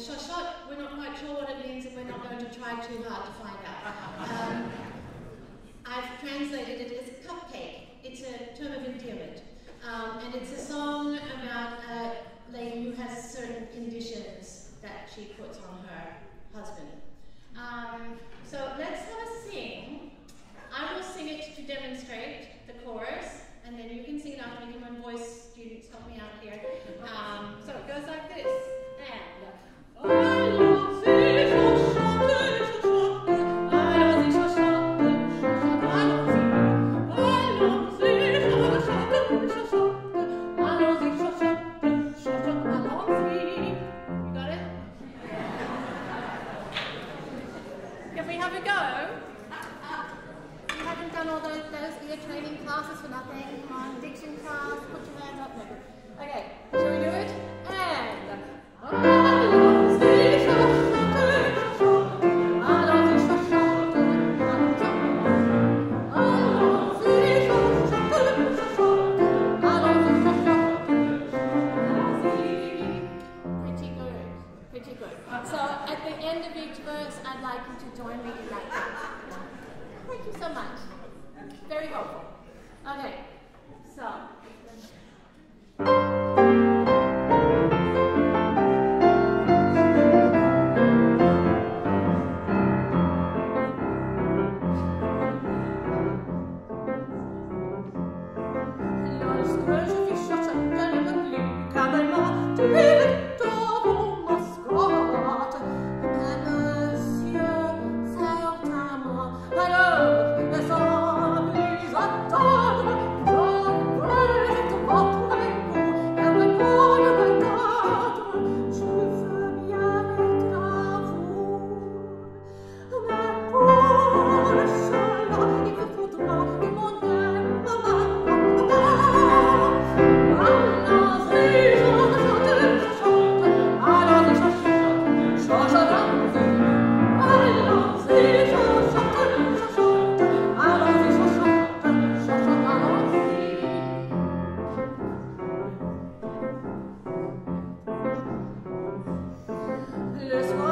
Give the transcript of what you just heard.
Chochotte, we're not quite sure what it means, and we're not going to try too hard to find out. I've translated it as cupcake. It's a term of endearment. And it's a song about a lady who has certain conditions that she puts on her husband. So let's have a sing. I will sing it to demonstrate the chorus, and then you can sing it after me. Come on, voice students, help me out here. So it goes like this. And Allons, you got it? Can we have a go? You haven't done all those ear training classes for nothing. Come on, diction class, put your hands up. No. Okay, shall we do it? And Allons, pretty good. So at the end of each verse, I'd like you to join me in that dance. Thank you so much. Very helpful. Okay, so. Let's go.